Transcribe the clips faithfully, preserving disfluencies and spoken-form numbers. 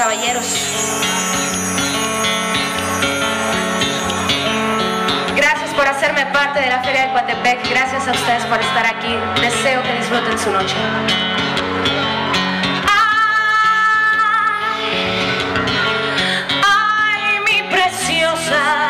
caballeros. Gracias por hacerme parte de la Feria de Coatepec. Gracias a ustedes por estar aquí. Deseo que disfruten su noche. Ay, mi preciosa.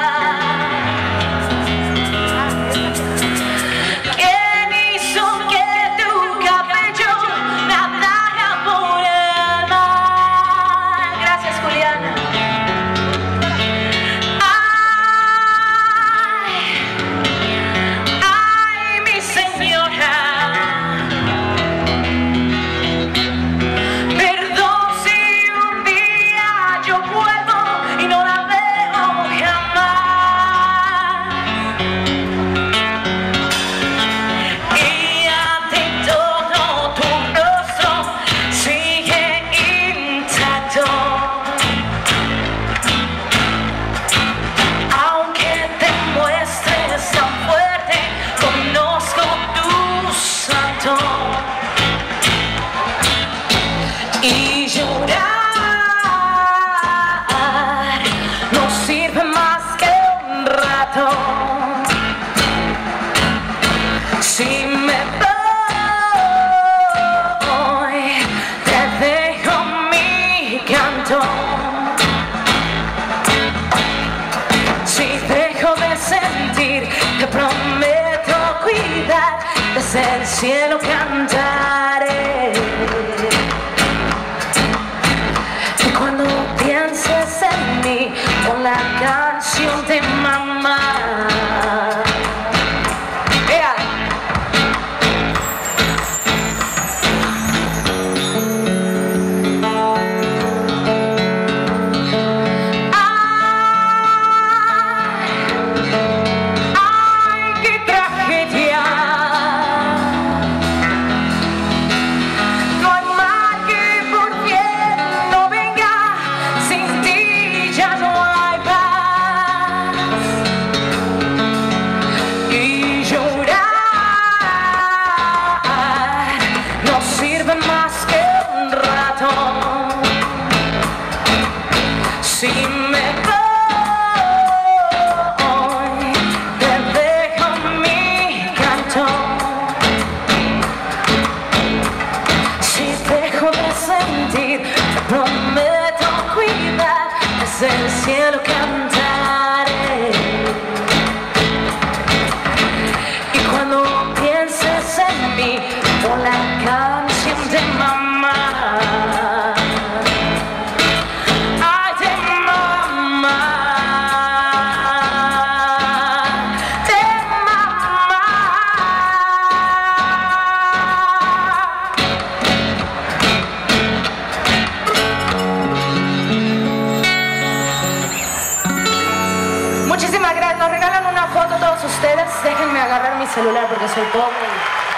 Y llorar no sirve más que un rato. Si me voy, te dejo mi canto. Si dejo de sentir, te prometo cuidar, desde el cielo cantaré. Cuando pienses en mí, con la canción de mamá. Yeah. Ay, ay, qué tragedia. No hay mal que por bien no venga. Sin ti ya no hay paz. Y llorar no sirve más que un rato. Si me voy, te dejo mi canto. Si dejo de sentir, te prometo cuidar, desde el cielo cantaré. Y cuando pienses en mí, con la canción de mamá. Ay, de mamá, de mamá. Muchísimas gracias. Nos regalan una foto todos ustedes. Déjenme agarrar mi celular porque soy pobre.